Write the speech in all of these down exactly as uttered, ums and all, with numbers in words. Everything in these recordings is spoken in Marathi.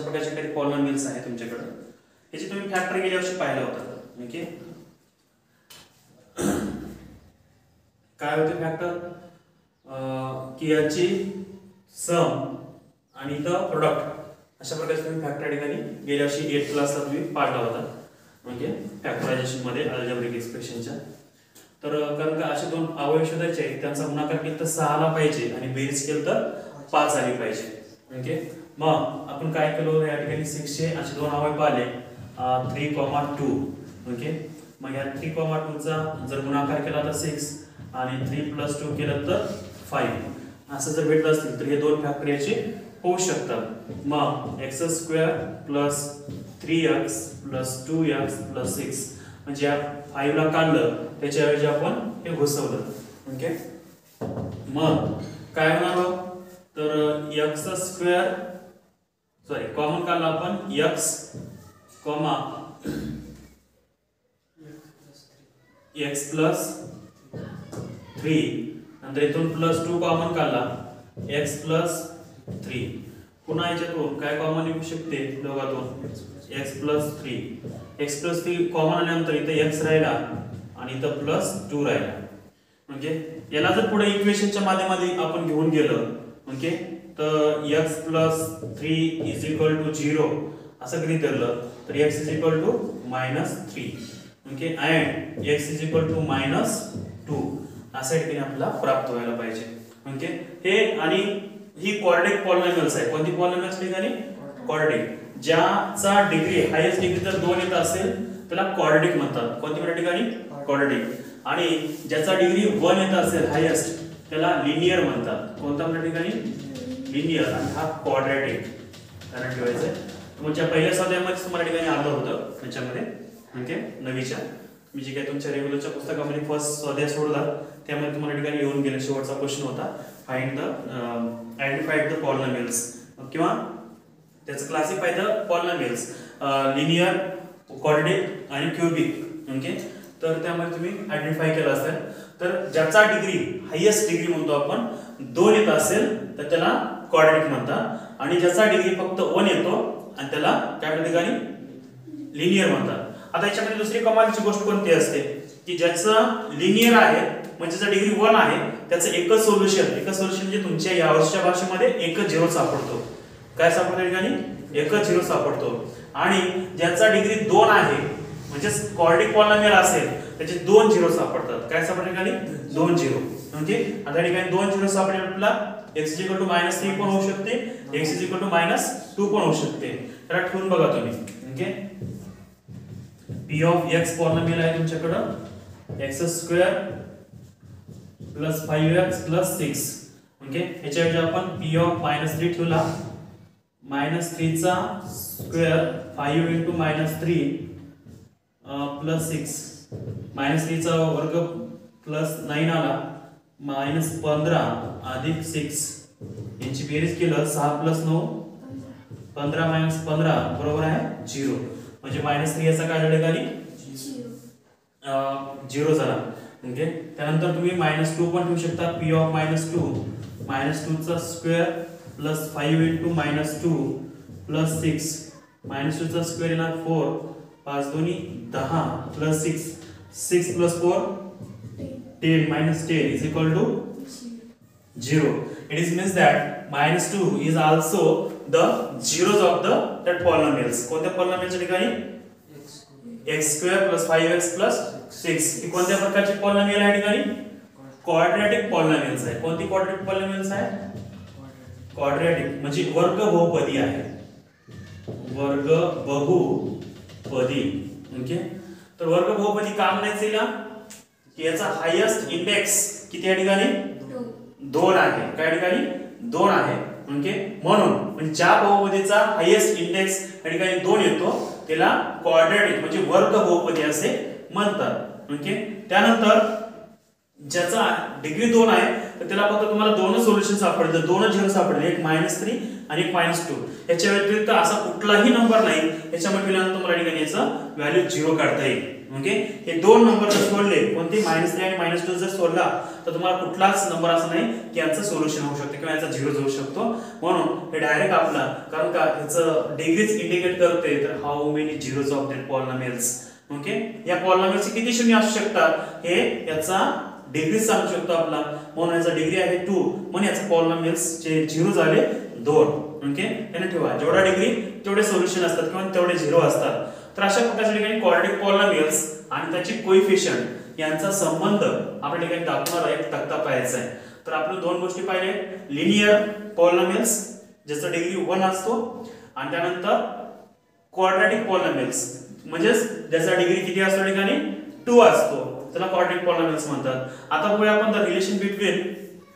प्रकारचे काही पॉलिनॉमियल्स आहे तुमच्याकडे, याची तुम्ही फॅक्टर गेल्या वर्षी पाहिलं होतं. ओके, काय होते फॅक्टर की याची सम आणि इथं प्रोडक्ट अशा प्रकारचे तुम्ही फॅक्टर ठिकाणी गेल्या वर्षी एट क्लासला तुम्ही पाडला होता. ओके, फॅक्टरायझेशन मध्ये अल्जेब्रिक एक्सप्रेशनच्या. तर कारण का असे दोन अवयव शोधायचे आहेत, त्यांचा गुणाकार केला तर सहा आला पाहिजे आणि बेरीज केलं तर पाच आली पाहिजे. ओके, मग आपण काय केलं या ठिकाणी सिक्स चे असे दोन अवयव पाहिले, थ्री कॉमा टू. ओके, मग या थ्री कॉमा टू चा जर गुणाकार केला तर सिक्स आणि थ्री प्लस टू केलं तर फाईव्ह असं जर भेटलं असतील तर हे दोन फॅक्टर याचे होऊ शकतात. मग x square plus three x plus two x plus six म्हणजे या फाईव्ह ला काढलं त्याच्याऐवजी आपण हे घुसवलं. ओके, मग काय होणार तर एक्स स्क्वेअर सॉरी कॉमन काढला आपण x comma x plus three नंतर इथून प्लस टू कॉमन काढला एक्स प्लस थ्री. पुन्हा याच्यातून काय कॉमन येऊ शकते दोघातून x plus three. X plus three common आल्यानंतर इथे एक्स राहिला आणि इथं प्लस टू राहिला. म्हणजे याला जर पुढे इक्वेशनच्या माध्यमाने आपण घेऊन गेलो ओके तर x plus three is equal to zero असं गृहीत धरलं तर x is equal to minus three. Okay, and x is equal to minus two अशा ठिकाणी आपल्याला प्राप्त व्हायला पाहिजे. ओके, हे आणि ही क्वाड्रेटिक पॉलिनॉमियल्स आहे. कोणती पॉलिनॉमियल्स ठिकाणी क्वाड्रेटिक, ज्याचा डिग्री हायेस्ट डिग्री जर दोन येत असेल त्याला क्वाड्रेटिक म्हणतात. कोणती ठिकाणी क्वाड्रेटिक. आणि ज्याचा डिग्री वन येत असेल हायेस्ट त्याला लिनियर म्हणतात. कोणत्या ठिकाणी लिनियर आणि हा क्वाड्रेटिक कारण ठेवायचं. तुमच्या पहिल्या स्वाध्यायामध्ये तुम्हाला ठिकाणी आलं होतं त्याच्यामध्ये. ओके, नवीच्या मी जे काही तुमच्या रेग्युलरच्या पुस्तकामध्ये फर्स्ट स्वाध्याय सोडला त्यामध्ये तुम्हाला ठिकाणी येऊन गेले शेवटचा क्वेश्चन होता find the identified the polynomials किंवा त्याचं classify the polynomials linear quadratic आणि क्यूबिक. ओके, तर त्यामध्ये तुम्ही आयडेंटिफाय केलं असेल तर ज्याचा डिग्री हायेस्ट डिग्री म्हणतो आपण दोन येत असेल तर त्याला क्वाड्रेटिक म्हणतात आणि ज्याचा डिग्री फक्त वन येतो आणि त्याला त्या ठिकाणी लिनियर म्हणतात. आता याच्यामध्ये दुसरी कमालीची गोष्ट कोणती असते की ज्याचं लिनियर आहे म्हणजे ज्याचा डिग्री वन आहे त्याचं एकच सोल्युशन एकच सोल्युशन म्हणजे तुमच्या या वर्षच्या भाषेमध्ये एकच झिरो सापडतो. काय सापडतो ठिकाणी एकच झिरो सापडतो. आणि ज्याचा डिग्री दोन आहे म्हणजे क्वाड्रेटिक पॉलिनॉमियल असेल त्याचे दोन झिरो सापडतात. काय सापडते ठिकाणी दोन झिरो. ओके, आता ठिकाणी दोन झिरो सापडले आपल्याला x is equal to minus three पण होऊ शकते, x is equal to minus two पण होऊ शकते. त्याला ठेवून बघा तुम्ही. Okay, p of x polynomial आहे तुमच्याकडे x square plus five x plus six. Okay, याच्याऐवजी आपण p ऑफ मायनस थ्री ठेवला मायनस थ्री चा square five into minus three plus six minus three चा वर्ग प्लस नाइन आला मायनस पंधरा अधिक सिक्स यांची बेरीज केलं सहा प्लस नऊ पंधरा मायनस पंधरा बरोबर आहे झिरो. म्हणजे मायनस थ्री याचा काय झाला खाली झिरो झाला. ओके, त्यानंतर तुम्ही मायनस टू पण ठेवू शकता. P of minus two minus two चा square plus five into minus two plus six minus two चा स्क्वेअर येणार फोर पाच दोन्ही दहा plus six six plus four ten minus ten is equal to zero. It is means that minus two is also the zeros of the that polynomials. कोणत्या polynomials ठिकाणी x square plus five x plus six ही कोणत्या प्रकारचे polynomial आहे ठिकाणी quadratic polynomials आहे. कोणती quadratic polynomials आहे quadratic म्हणजे वर्ग बहुपदी आहे. वर्ग बहुपदी. ओके, तर वर्ग बहुपदी काम नाही दिला की याचा हायेस्ट इंडेक्स किती आहे ठिकाणी दोन आहे. काय ठिकाणी दोन आहे. ओके, म्हणून म्हणजे ज्या बहुपदीचा हायेस्ट इंडेक्स या ठिकाणी दोन येतो त्याला क्वाड्रॅटिक म्हणजे वर्ग बहुपदी असे म्हणतात. ओके, त्यानंतर ज्याचा डिग्री दोन आहे तर त्याला फक्त तुम्हाला दोनच सोल्युशन सापडतील दोनच झिरो सापडतील एक मायनस थ्री आणि एक मायनस टू. याच्या व्यतिरिक्त असा कुठलाही नंबर नाही याच्यामध्ये तुम्हाला ठिकाणी याचा व्हॅल्यू झिरो काढता येईल. ओके हे दोन नंबर जर सोडले कोणते मायनस थ्री आणि मायनस टू जर सोडला तर तुम्हाला कुठलाच नंबर असं नाही की यांचं सोल्युशन होऊ शकते किंवा याचा झिरो जाऊ शकतो म्हणून हे डायरेक्ट आपला कारण का ह्याचं डिग्रीज इंडिकेट करते तर how many zeros of that polynomials okay या पॉलिनॉमियलचे किती शून्य असू शकतात हे याचा डिग्री सांगू शकतो आपला म्हणून याचा डिग्री आहे टू म्हणून याचा पॉलिनॉमियल्स चे झिरो झाले दोन ओके त्याने ठेवा जेवढा डिग्री तेवढे सोल्युशन असतात किंवा तेवढे झिरो असतात तर अशा प्रकारच्या ठिकाणी क्वाड्रॅटिक पॉलिनॉमियल्स आणि त्याची कोएफिशियंट यांचा संबंध आपल्या ठिकाणी दाखवणारा एक तक्ता पाहायचा आहे तर आपण दोन गोष्टी पाहिले लिनियर पॉलिनॉमियल्स ज्याचा डिग्री वन असतो आणि त्यानंतर क्वाड्रॅटिक पॉलिनॉमियल्स म्हणजे ज्याचा डिग्री किती असतो ठिकाणी टू असतो त्याला क्वाड्रॅटिक पॉलिनॉमियल्स म्हणतात आता बघूया आपण द रिलेशन बिटवीन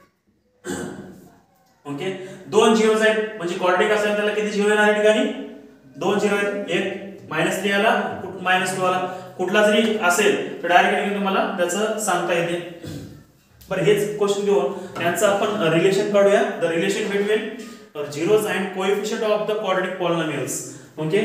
ओके दोन झिरोज आहेत म्हणजे क्वाड्रॅटिक असेल त्याला किती झिरो येणार ठिकाणी दोन झिरो आहेत एक मायनस थ्री आला मायनस टू आला कुठला जरी असेल तर डायरेक्टली तुम्हाला त्याचं सांगता येते बरं हेच क्वेश्चन घेऊन त्यांचं आपण रिलेशन काढूया the relation between zeros and coefficient of the quadratic polynomials okay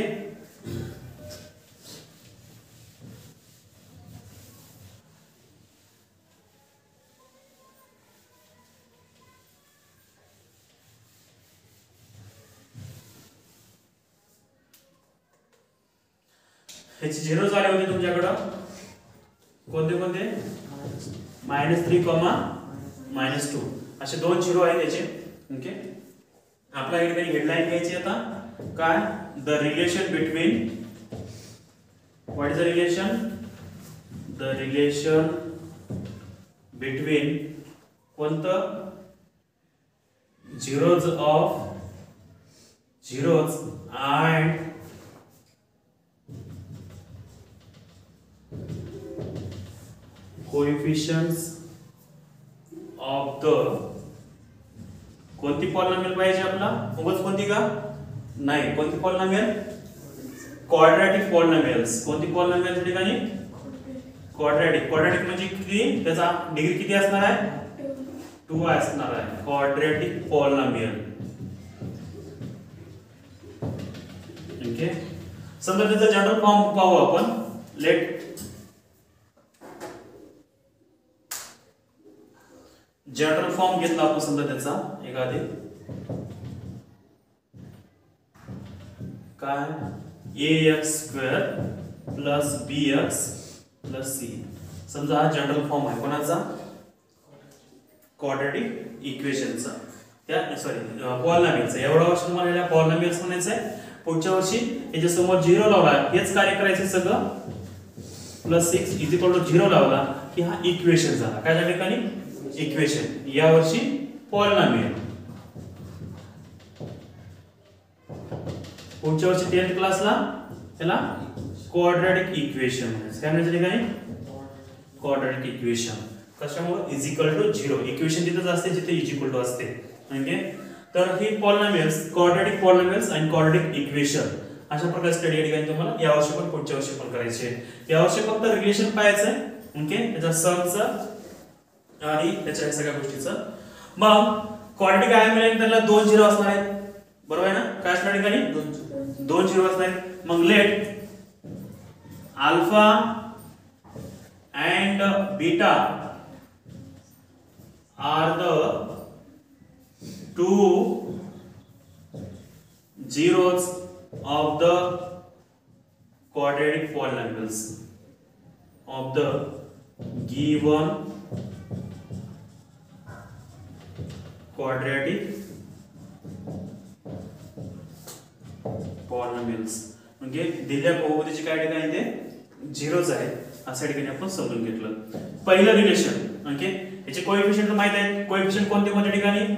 ह्याचे झिरो झाले होते तुमच्याकडे कोणते कोणते minus three comma minus two असे दोन झिरो आहेत याचे ओके आपल्या इकडे हेडलाईन घ्यायची आता काय the relation between what is the relation the relation between कोणतं zeros of zeros and coefficients of the कोणती पॉलिनॉमियल पाहिजे आपला उगाच कोणती का नाही कोणती पॉलिनॉमियल क्वाड्रॅटिक पॉलिनॉमियल्स कोणती पॉलिनॉमियल ठिकाणी क्वाड्रॅटिक क्वाड्रॅटिक म्हणजे किती त्याचा डिग्री किती असणार आहे टू असणार आहे क्वाड्रॅटिक पॉलिनॉमियल ओके समजा त्याचा जनरल फॉर्म पाहू आपण लेट जनरल फॉर्म घेतला आपण समजा त्याचा एखादे काय a x square plus b x plus c समजा हा जनरल फॉर्म आहे कोणाचा क्वाड्रॅटिक इक्वेशनचा त्या सॉरी पॉलिनॉमियलचा एवढा वर्ष तुम्हाला याला पॉलिनॉमियल्स म्हणायचं आहे पुढच्या वर्षी याच्या समोर झिरो लावला हेच कार्य करायचे सगळं plus six is equal to zero लावला की हा इक्वेशन झाला काय त्या ठिकाणी इक्वेशन या वर्षी पॉलिनॉमियल पुढच्या वर्षी टेन्थ क्लासला त्याला क्वाड्रॅटिक इक्वेशन काय म्हणायचं ठिकाणी क्वाड्रॅटिक इक्वेशन कशामुळे is equal to zero equation तिथेच असते जिथे इज इक्वल टू असते ओके तर ही पॉलिनॉमियल्स क्वाड्रॅटिक पॉलिनॉमियल्स आणि क्वाड्रॅटिक इक्वेशन अशा प्रकारे स्टडी या ठिकाणी तुम्हाला या वर्षी पण पुढच्या वर्षी पण करायचे या वर्षी फक्त रिलेशन पाहायचं आहे ओके त्याचा समचा आणि त्याच्या सगळ्या गोष्टीचं मग क्वाड्रॅटिक काय मिळेल त्याला दोन झिरो असणार आहेत बरोबर आहे ना काय असणार ठिकाणी दोन झिरो असणार आहेत मग let alpha and beta are the two zeros of the quadratic polynomials of the given quadratic polynomials म्हणजे दिलेल्या बहुपदीची काय ठिकाणी ते झिरोज आहे अशा ठिकाणी आपण समजून घेतलं पहिलं रिलेशन ओके याचे कोएफिशियंट माहित आहे कोएफिशियंट कोणते कोणत्या ठिकाणी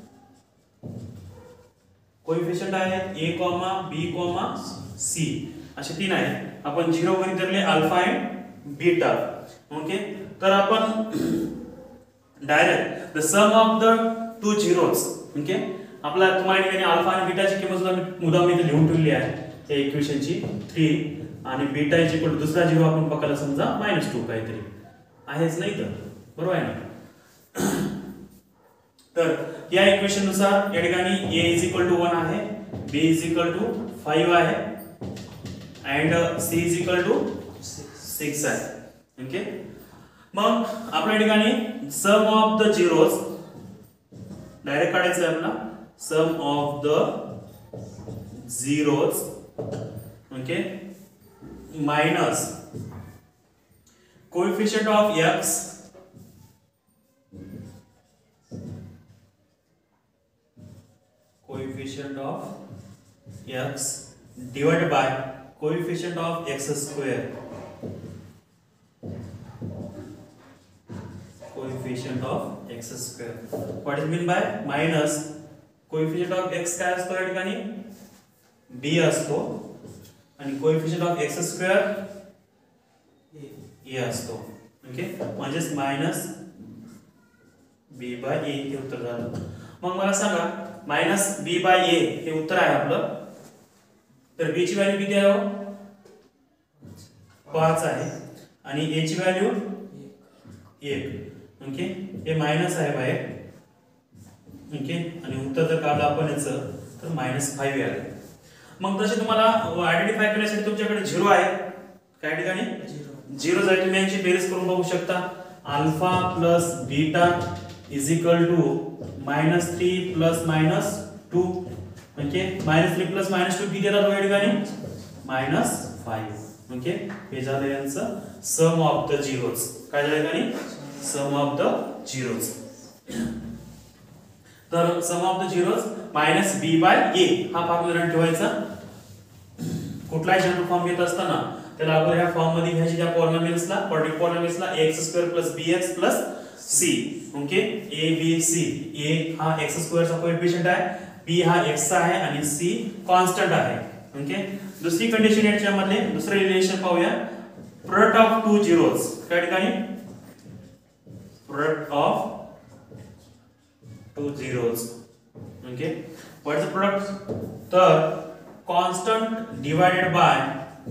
कोएफिशियंट आहेत a, b, c असे तीन आहेत आपण झिरो वरी धरले अल्फा अँड बीटा ओके तर आपण direct the sum of the two zeros okay आपला तुम्हाला ठिकाणी अल्फा आणि बीटाची किंमत सुद्धा मुद्दाम इथे लिहून ठेवली आहे त्या इक्वेशनची तीन आणि बीटा इज इक्वल टू दुसरा झिरो आपण पकडला समजा मायनस टू काहीतरी आहेच नाही तर बरोबर आहे ना तर या इक्वेशन नुसार या ठिकाणी a is equal to one आहे b is equal to five आहे and c is equal to six आहे. ओके, मग आपल्या ठिकाणी sum of the zeros direct काढायचं आहे आपला. Sum of the zeros okay minus coefficient of x coefficient of x divided by coefficient of x square. Coefficient of x square. What is mean by minus coefficient of x काय असतो या ठिकाणी b असतो आणि coefficient of x square a असतो. ओके, म्हणजेच मायनस b बाय a हे उत्तर झालं. मग मला सांगा मायनस b बाय a हे उत्तर आहे आपलं. तर b ची व्हॅल्यू किती आहे हो पाच आहे आणि a ची व्हॅल्यू एक. ओके, हे मायनस आहे बाहेर. ओके, आणि उत्तर जर काढलं आपण याचं तर मायनस फाईव्ह आहे. मग तसे तुम्हाला आयडेंटिफाय करण्यासाठी तुमच्याकडे झिरो आहे काय ठिकाणी झिरो आहे. तुम्ही यांची बेरीज करून बघू शकता. Alpha plus beta is equal to minus three plus minus two. Okay, minus three plus minus two किती येतात या ठिकाणी मायनस फाईव्ह. ओके, हे झालं यांचं सम ऑफ द झिरोज. काय झालं या ठिकाणी सम ऑफ द झिरोज. तर sum of the zeros minus b by a हा फॉर्म्युला ठेवायचा. कुठलाही जनरल फॉर्म घेत असताना त्याला अगोदर ह्या फॉर्म मध्ये घ्यायची त्या पॉलिनॉमियल्सला क्वाड्रेटिक पॉलिनॉमियल्सला x square plus bx plus c. Okay, a b c. a हा x स्क्वेअर चा कोएफिशिएंट आहे, b हा x चा आहे आणि c कॉन्स्टंट आहे. ओके, दुसरी कंडिशन याच्यामध्ये दुसरे रिलेशन पाहूया. प्रोडक्ट ऑफ टू झिरोज काय ठिकाणी product of two zeros. Okay, what is the product. तर constant divided by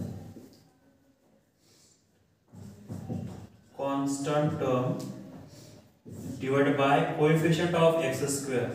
constant term divided by coefficient of x square.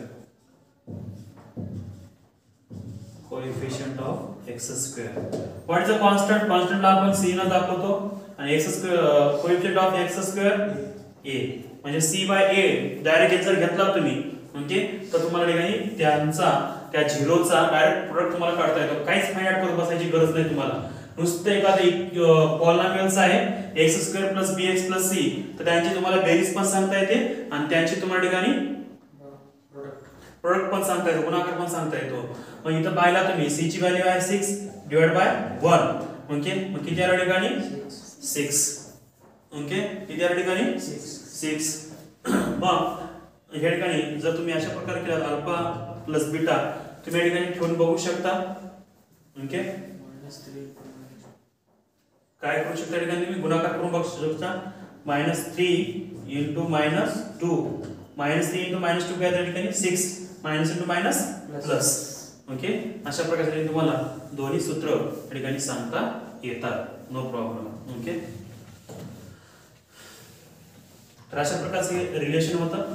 Coefficient of x square. What is the constant? Constant ला आपण c न दाखवतो आणि x square coefficient of x square a. म्हणजे c by a डायरेक्ट जर घेतला तुम्ही ओके तर तुम्हाला ठिकाणी त्यांचा त्या झिरोचा डायरेक्ट प्रोडक्ट तुम्हाला काढता येतो. काहीच फाइंड आउट करत बसायची गरज नाही तुम्हाला. नुसतं एखादं पॉलिनॉमियल्स आहे x square plus bx plus c तर त्यांची तुम्हाला बेरीज पण सांगता येते आणि त्यांची तुम्हाला ठिकाणी प्रोडक्ट पण सांगता येतो, गुणाकार पण सांगता येतो. मग इथं पाहिला तुम्ही c ची व्हॅल्यू आहे six divide by one. Okay, मग किती आलं ठिकाणी सिक्स. ओके, किती आलं ठिकाणी सिक्स. मग या ठिकाणी जर तुम्ही अशा प्रकारे केला अल्फा प्लस बीटा तुम्ही या ठिकाणी ठेवून बघू शकता. ओके, काय करू शकता ठिकाणी तुम्ही गुणाकार करून बघू शकता. Minus three into minus two minus three into minus two काय ठिकाणी six minus into minus plus. Okay, अशा प्रकारे तुम्हाला दोन्ही सूत्र या ठिकाणी सांगता येतात. No problem. ओके, तर अशा प्रकारचे रिलेशन होतं.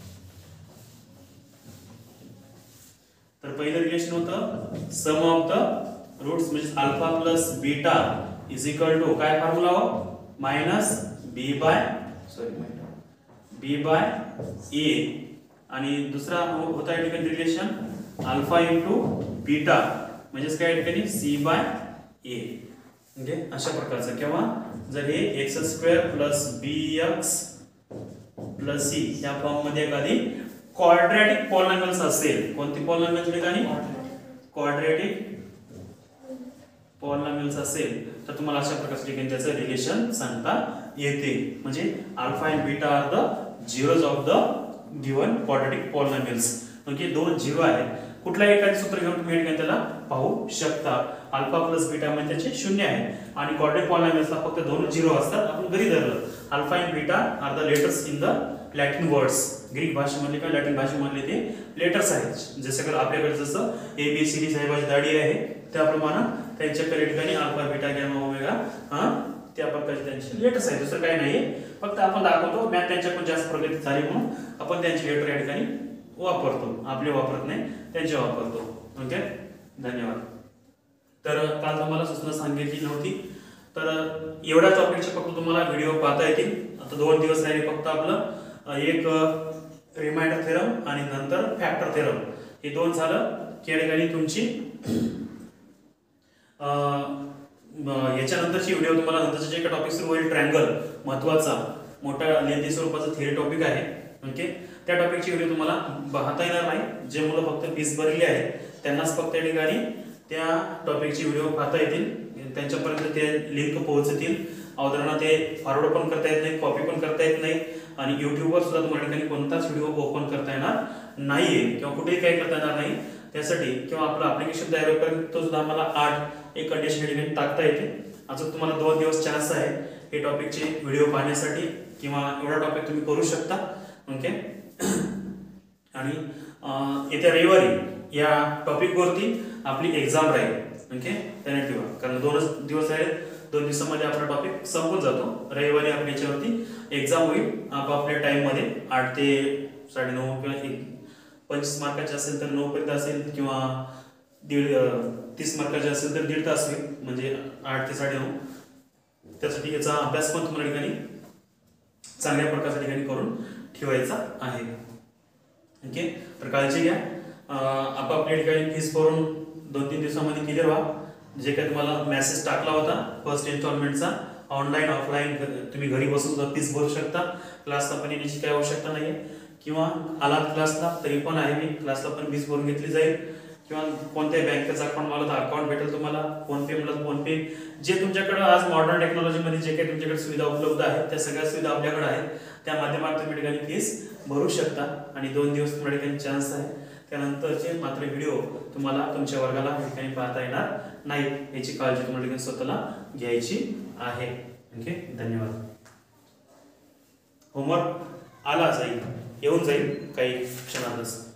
तर पहिलं रिलेशन होतं सम ऑफ द रूट्स म्हणजे alpha plus beta is equal to काय फॉर्म्युला हो minus b by sorry b by a आणि दुसरा होता या ठिकाणी रिलेशन अल्फा इंटू बीटा म्हणजेच काय या ठिकाणी सी बाय ए. म्हणजे अशा प्रकारचं किंवा जर हे x square plus b x plus c या फॉर्म मध्ये एखादी क्वाड्रॅटिक पॉलिनॉमियल्स असेल. कोणती पॉलिनॉमियल्स ठिकाणी क्वाड्रॅटिक पॉलिनॉमियल्स असेल तर तुम्हाला अशा प्रकारच्या ठिकाणी त्याचं रिलेशन सांगता येते. म्हणजे alpha and beta are the zeros of the given quadratic polynomials. Okay, दोन झिरो आहेत. कुठलाही एखादे सूत्र घेऊन तुम्ही या ठिकाणी त्याला पाहू शकता. अल्फा प्लस बीटा मध्ये त्याचे शून्य आहे आणि क्वाड्रॅटिक पॉलिनॉमियल्सला फक्त दोन झिरो असतात. आपण घरी धरलं alpha and beta are the letters in the Latin words. Greek भाषेमधले किंवा लॅटिन भाषेमधले ते लेटर्स आहेत. जसे की आपल्याकडे जसं ए बी सी डी साहेबाची दाढी आहे त्याप्रमाणे त्यांच्याकडे ठिकाणी अल्फा बीटा गॅमा ओमेगा हा त्या प्रकारचे त्यांचे लेटर्स आहेत. दुसरं काही नाही, फक्त आपण दाखवतो मॅथ त्यांच्याकडून जास्त प्रगती झाली म्हणून आपण त्यांचे लेटर या ठिकाणी वापरतो. आपले वापरत नाही, त्यांचे वापरतो. ओके, धन्यवाद. तर काल तुम्हाला सूचना सांगितली नव्हती तर एवढ्या टॉपिकचे फक्त तुम्हाला व्हिडिओ पाहता येतील. आता दोन दिवस राहिले फक्त आपलं एक रिमाइंडर थेरम आणि नंतर फॅक्टर थेरम, हे दोन झालं की या ठिकाणी तुमची याच्यानंतरची व्हिडिओ तुम्हाला नंतरचे जे टॉपिक सुरू होईल ट्रायंगल, महत्वाचा मोठा लेंथी स्वरूपाचा थिअरी टॉपिक आहे. ओके, त्या टॉपिकची व्हिडिओ तुम्हाला पाहता येणार नाही. जे मुलं फक्त फीस भरलेली आहे त्यांनाच फक्त या ठिकाणी त्या टॉपिकची व्हिडिओ पाहता येतील, त्यांच्यापर्यंत ते लिंक पोहोचतील. अवधारणा ते फॉरवर्ड पण करता येत नाही, कॉपी पण करता येत नाही आणि युट्यूबवर सुद्धा तुम्हाला ठिकाणी कोणताच व्हिडिओ ओपन करता येणार नाहीये किंवा कुठेही काही करता येणार नाही. त्यासाठी किंवा आपलं ऍप्लिकेशन तयार होईपर्यंत तो सुद्धा आम्हाला आठ एक कंडिशन ठिकाणी टाकता येते. अजून तुम्हाला दोन दिवस चान्स आहे हे टॉपिकचे व्हिडिओ पाहण्यासाठी किंवा एवढा टॉपिक तुम्ही करू शकता. ओके, आणि येत्या रविवारी या टॉपिकवरती आपली एक्झाम राहील. ओके, त्याने ठेवा, कारण दोनच दिवस आहेत, दोन दिवसामध्ये आपला टॉपिक संपून जातो. रविवारी आपल्या याच्यावरती एक्झाम होईल आपापल्या टाइम मध्ये, आठ ते साडेनऊ किंवा एक पंचवीस मार्काचे असेल तर नऊ पर्यंत असेल किंवा दीड तीस मार्काचे असेल तर दीड तास होईल, म्हणजे आठ ते साडेनऊ. त्यासाठी याचा अभ्यास पण तुम्हाला ठिकाणी चांगल्या प्रकारच्या ठिकाणी करून ठेवायचा आहे. ओके, तर काळजी घ्या. आपापल्या ठिकाणी फीस भरून दोन तीन दिवसामध्ये क्लिअर व्हा. जे काही तुम्हाला मेसेज टाकला होता फर्स्ट इन्स्टॉलमेंटचा, ऑनलाईन ऑफलाईन तुम्ही घरी बसून सुद्धा फीस भरू शकता. क्लासला पण येण्याची काही आवश्यकता नाही आहे, किंवा आलात क्लासला तरी पण आहे मी, क्लासला पण फीस भरून घेतली जाईल. किंवा कोणत्याही बँकेचा अकाउंट मला तर अकाउंट भेटेल तुम्हाला, फोन पे मला फोन पे, जे तुमच्याकडे आज मॉडर्न टेक्नॉलॉजीमध्ये जे काही तुमच्याकडे सुविधा उपलब्ध आहेत त्या सगळ्या सुविधा आपल्याकडे आहेत. त्या माध्यमातून तुम्ही ठिकाणी फीस भरू शकता आणि दोन दिवस तुम्हाला ठिकाणी चान्स आहे. त्यानंतरचे मात्र व्हिडिओ तुम्हाला तुमच्या वर्गाला ठिकाणी पाहता येणार नाही, याची काळजी तुम्हाला ठिकाणी स्वतःला घ्यायची आहे. ओके, धन्यवाद. होमवर्क आला जाईल, येऊन जाईल काही क्षणातच.